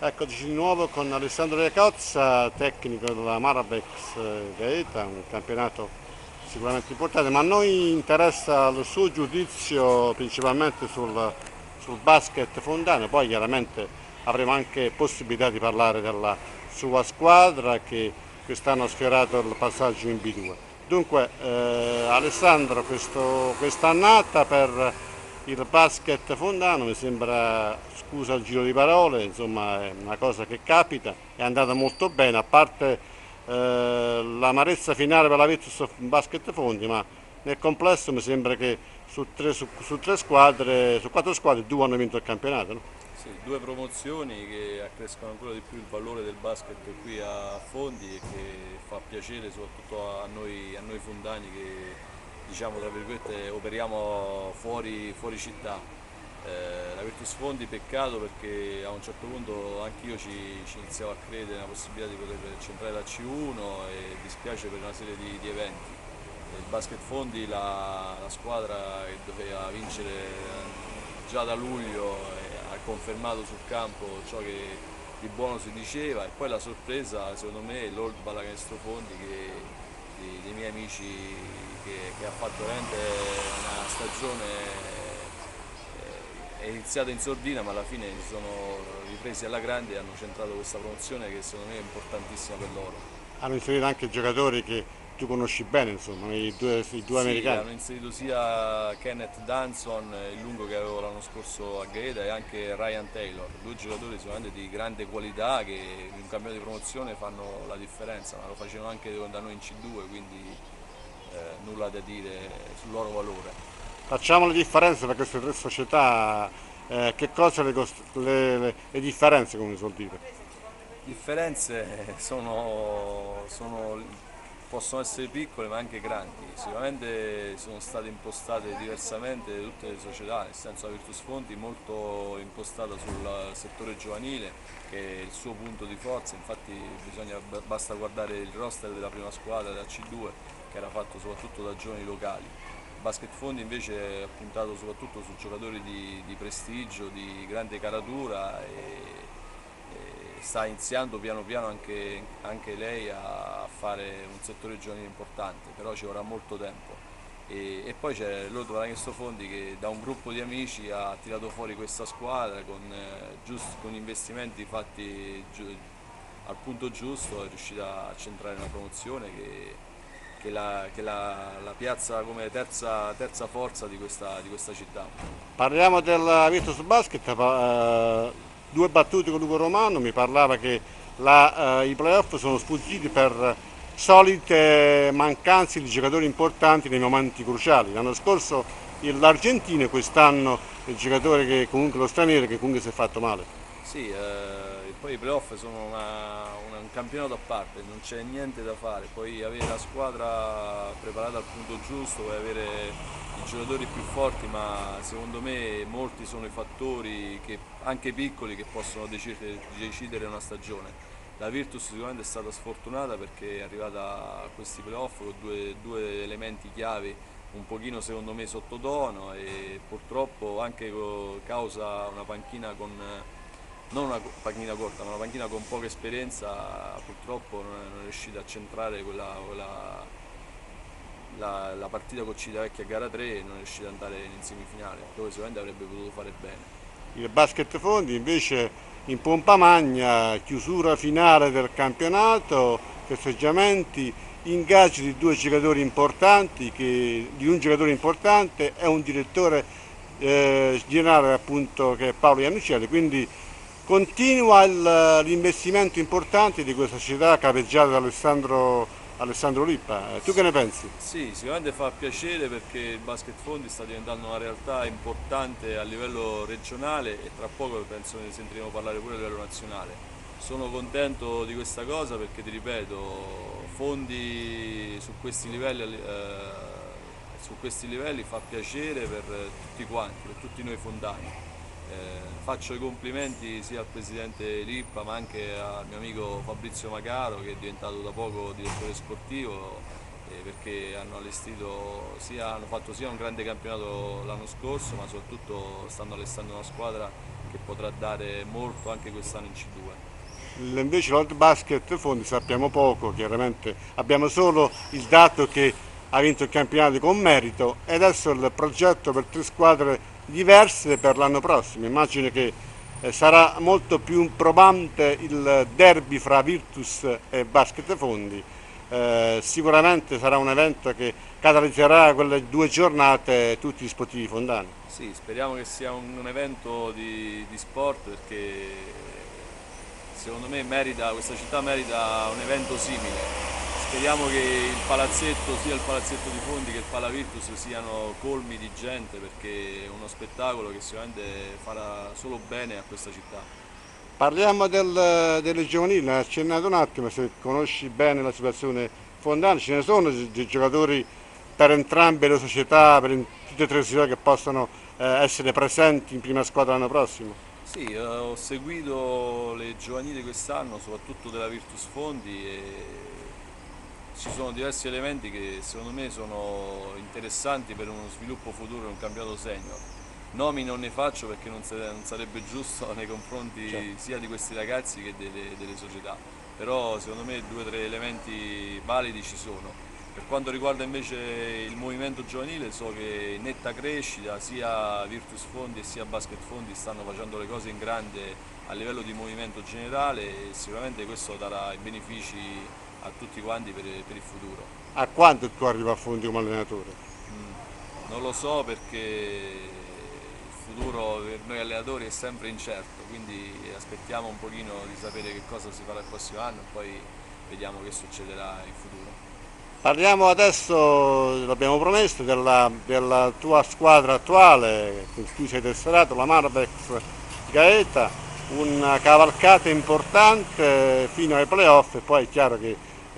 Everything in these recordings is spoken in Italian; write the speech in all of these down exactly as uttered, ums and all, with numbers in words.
Eccoci di nuovo con Alessandro Iacozza, tecnico della Marabex Gaeta, un campionato sicuramente importante, ma a noi interessa il suo giudizio principalmente sul, sul basket fondano, poi chiaramente avremo anche possibilità di parlare della sua squadra che quest'anno ha sfiorato il passaggio in B due. Dunque, eh, Alessandro, questo, quest'annata per il basket fondano mi sembra, scusa il giro di parole, insomma è una cosa che capita, è andata molto bene, a parte eh, l'amarezza finale per la Virtus Basket Fondi, ma nel complesso mi sembra che su tre, su, su tre squadre, su quattro squadre, due hanno vinto il campionato, no? Sì, due promozioni che accrescono ancora di più il valore del basket qui a Fondi e che fa piacere soprattutto a noi, a noi fondani che diciamo tra virgolette operiamo fuori, fuori città. Eh, la Virtus Fondi peccato perché a un certo punto anch'io ci, ci iniziavo a credere nella possibilità di poter centrare la C uno e dispiace per una serie di, di eventi. Il Basket Fondi, la, la squadra che doveva vincere già da luglio, eh, ha confermato sul campo ciò che di buono si diceva e poi la sorpresa secondo me è l'Old Pallacanestro Fondi che, di- dei miei amici che, che ha fatto veramente una stagione eh, è iniziata in sordina ma alla fine si sono ripresi alla grande e hanno centrato questa promozione che secondo me è importantissima per loro. Hanno inserito anche giocatori che tu conosci bene, insomma, i due, i due Sì, americani. hanno inserito sia Kenneth Danson, il lungo che avevo l'anno scorso a Gaeta, e anche Ryan Taylor, due giocatori sicuramente di grande qualità che in un campionato di promozione fanno la differenza, ma lo facevano anche da noi in C due, quindi eh, nulla da dire sul loro valore. Facciamo le differenze tra queste tre società, eh, che cosa le, cost- le, le, le differenze, come si suol dire? Differenze sono, sono- possono essere piccole ma anche grandi, sicuramente sono state impostate diversamente da tutte le società, nel senso la Virtus Fonti molto impostata sul settore giovanile che è il suo punto di forza, infatti bisogna, basta guardare il roster della prima squadra della C due che era fatto soprattutto da giovani locali. Basket Fondi invece ha puntato soprattutto su giocatori di, di prestigio, di grande caratura e, e sta iniziando piano piano anche, anche lei a fare un settore giovanile importante, però ci vorrà molto tempo. E, e poi c'è Lodo Pallacanestro Fondi che da un gruppo di amici ha tirato fuori questa squadra con, eh, giust- con investimenti fatti giu- al punto giusto, è riuscita a centrare una promozione che, che la, che la, la piazza come terza, terza forza di questa, di questa città. Parliamo della Virtus Basket, pa- eh, due battute con Luca Romano, mi parlava che la, eh, i playoff sono sfuggiti per solite mancanze di giocatori importanti nei momenti cruciali. L'anno scorso il- l'Argentino e quest'anno il giocatore che comunque lo straniero che comunque si è fatto male. Sì, eh, e poi i playoff sono una- una- un campionato a parte, non c'è niente da fare, puoi avere la squadra preparata al punto giusto, puoi avere i giocatori più forti, ma secondo me molti sono i fattori, che, anche piccoli, che possono decidere, decidere una stagione. La Virtus sicuramente è stata sfortunata perché è arrivata a questi playoff con due, due elementi chiavi un pochino secondo me sottotono e purtroppo anche co- causa una panchina con non una panchina corta, ma una panchina con poca esperienza, purtroppo non è, non è riuscita a centrare quella, quella- la, la partita con Civitavecchia a gara tre e non è riuscita ad andare in semifinale, dove sicuramente avrebbe potuto fare bene. Il Basket Fondi invece in pompa magna, chiusura finale del campionato, festeggiamenti, ingaggi di due giocatori importanti, che, di un giocatore importante e un direttore eh, generale appunto che è Paolo Iannuccelli, quindi continua il- l'investimento importante di questa società capeggiata da Alessandro, Alessandro Lippa. Eh, Tu che ne pensi? Sì, sicuramente fa piacere perché il Basket Fondi sta diventando una realtà importante a livello regionale e tra poco penso ne sentiremo parlare pure a livello nazionale. Sono contento di questa cosa perché ti ripeto, Fondi su questi livelli, eh, su questi livelli fa piacere per tutti quanti, per tutti noi fondani. Eh, faccio i complimenti sia al presidente Lippa ma anche al mio amico Fabrizio Macaro che è diventato da poco direttore sportivo eh, perché hanno allestito sia, hanno fatto sia un grande campionato l'anno scorso ma soprattutto stanno allestendo una squadra che potrà dare molto anche quest'anno in C due. Invece l'Old Basket Fondi sappiamo poco, chiaramente abbiamo solo il dato che ha vinto il campionato con merito e adesso il progetto per tre squadre diverse per l'anno prossimo. Immagino che eh, sarà molto più probante il derby fra Virtus e Basket Fondi. Eh, sicuramente sarà un evento che catalizzerà quelle due giornate tutti gli sportivi fondani. Sì, speriamo che sia un, un evento di, di sport, perché secondo me merita, questa città merita un evento simile. Speriamo che il palazzetto, sia il palazzetto di Fondi che il Pala Virtus, siano colmi di gente, perché è uno spettacolo che sicuramente farà solo bene a questa città. Parliamo del, delle giovanili, hai accennato un attimo, se conosci bene la situazione fondana, ce ne sono di, di giocatori per entrambe le società, per in- tutte e tre le società che possono eh, essere presenti in prima squadra l'anno prossimo? Sì, eh, ho seguito le giovanili quest'anno, soprattutto della Virtus Fondi, e ci sono diversi elementi che secondo me sono interessanti per uno sviluppo futuro in un campionato senior. Nomi non ne faccio perché non, non sarebbe giusto nei confronti Certo. sia di questi ragazzi che delle, delle società, però secondo me due o tre elementi validi ci sono. Per quanto riguarda invece il movimento giovanile, so che in netta crescita, sia Virtus Fondi e sia Basket Fondi stanno facendo le cose in grande a livello di movimento generale, e sicuramente questo darà i benefici a tutti quanti per, per il futuro. A quanto tu arrivi a Fondi come allenatore? Mm, Non lo so, perché il futuro per noi allenatori è sempre incerto, quindi aspettiamo un pochino di sapere che cosa si farà il prossimo anno e poi vediamo che succederà in futuro. Parliamo adesso, l'abbiamo promesso, della, della tua squadra attuale, con cui sei tesserato, la Marbex Gaeta, una cavalcata importante fino ai playoff, e poi è chiaro che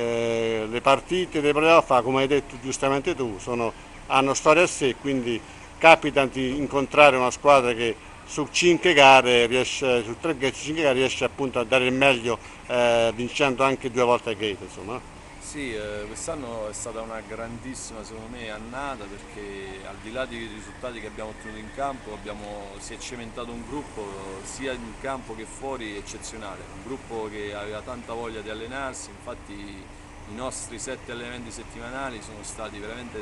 eh, le partite dei playoff, come hai detto giustamente tu, sono, hanno storia a sé, quindi capita di incontrare una squadra che su cinque gare riesce, su tre cinque gare riesce appunto a dare il meglio, eh, vincendo anche due volte a Gaeta, insomma. Sì, eh, quest'anno è stata una grandissima, secondo me, annata, perché al di là dei risultati che abbiamo ottenuto in campo, abbiamo, si è cementato un gruppo sia in campo che fuori eccezionale, un gruppo che aveva tanta voglia di allenarsi. Infatti i nostri sette allenamenti settimanali sono stati veramente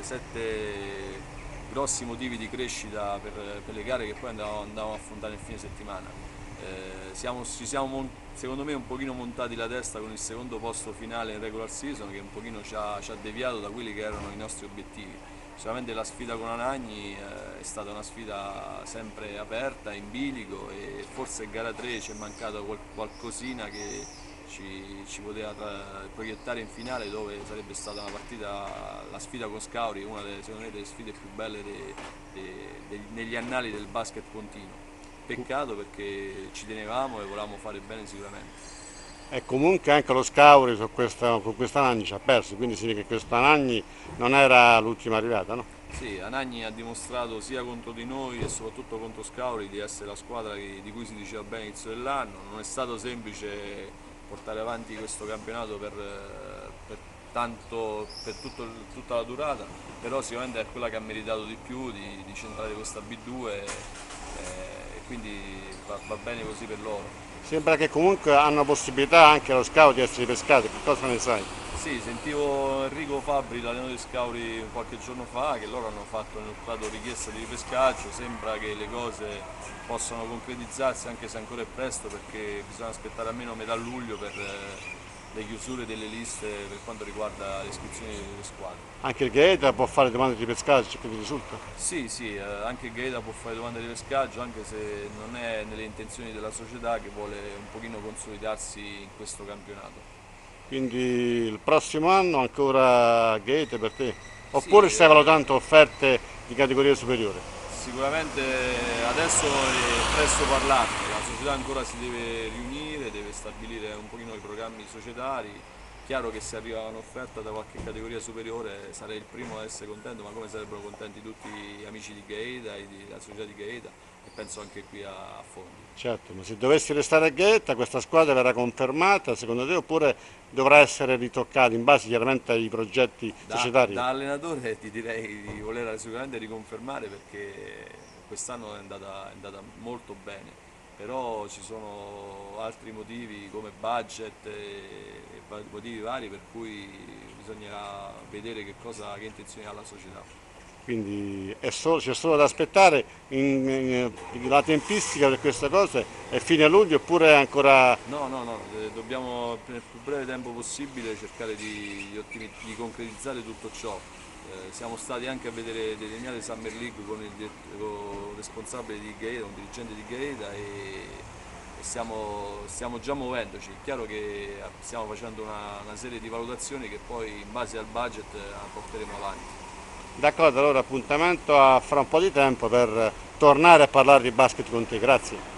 sette grossi motivi di crescita per, per le gare che poi andavamo, andavamo a affrontare il fine settimana. Eh, siamo, ci siamo secondo me un pochino montati la testa con il secondo posto finale in regular season, che un pochino ci ha, ci ha deviato da quelli che erano i nostri obiettivi. Sicuramente la sfida con Anagni eh, è stata una sfida sempre aperta, in bilico, e forse in gara tre ci è mancato qual qualcosina che ci, ci poteva tra, proiettare in finale, dove sarebbe stata una partita, la sfida con Scauri, una delle, secondo me, delle sfide più belle de, de, de, negli annali del basket pontino. Peccato, perché ci tenevamo e volevamo fare bene sicuramente. E comunque anche lo Scauri su questa, con quest'Anagni ci ha perso, quindi significa che quest'Anagni non era l'ultima arrivata, no? Sì, Anagni ha dimostrato sia contro di noi e soprattutto contro Scauri di essere la squadra che, di cui si diceva bene all'inizio dell'anno. Non è stato semplice portare avanti questo campionato per, per, tanto, per tutto, tutta la durata, però sicuramente è quella che ha meritato di più di, di centrare questa B due, eh, e quindi va, va bene così per loro. Sembra che comunque hanno possibilità anche lo Scauri di essere pescati, che cosa ne sai? Sì, sentivo Enrico Fabbri, l'allenatore di Scauri, qualche giorno fa, che loro hanno fatto, hanno fatto richiesta di ripescaggio. Sembra che le cose possano concretizzarsi, anche se ancora è presto, perché bisogna aspettare almeno metà luglio per eh, le chiusure delle liste per quanto riguarda le iscrizioni delle squadre. Anche il Gaeta può fare domande di pescaggio, che ti risulta? Sì, sì, eh, anche Gaeta può fare domande di pescaggio, anche se non è nelle intenzioni della società, che vuole un pochino consolidarsi in questo campionato. Quindi il prossimo anno ancora Gaeta per te? Sì, Oppure stai eh, valutando offerte di categoria superiore? Sicuramente adesso è presto parlarne, la società ancora si deve riunire, deve stabilire un pochino i programmi societari. Chiaro che se arriva un'offerta da qualche categoria superiore sarei il primo ad essere contento, ma come sarebbero contenti tutti gli amici di Gaeta e della società di Gaeta, e penso anche qui a, a Fondi. Certo, ma se dovessi restare a Gaeta questa squadra verrà confermata secondo te, oppure dovrà essere ritoccata in base chiaramente ai progetti Da, societari? da allenatore ti direi di voler sicuramente riconfermare, perché quest'anno è andata, è andata molto bene. però ci sono altri motivi come budget e motivi vari per cui bisognerà vedere che, cosa, che intenzioni ha la società. Quindi c'è solo, solo da aspettare in, in, la tempistica per queste cose è fine luglio oppure ancora... No, no, no, eh, dobbiamo nel più breve tempo possibile cercare di, di, ottimi- di concretizzare tutto ciò. Eh, siamo stati anche a vedere determinate Summer League con il, diret- con il responsabile di Gaeta, un dirigente di Gaeta e, e stiamo, stiamo già muovendoci. È chiaro che stiamo facendo una, una serie di valutazioni che poi in base al budget eh, porteremo avanti. D'accordo, allora appuntamento a fra un po' di tempo per tornare a parlare di basket con te, grazie.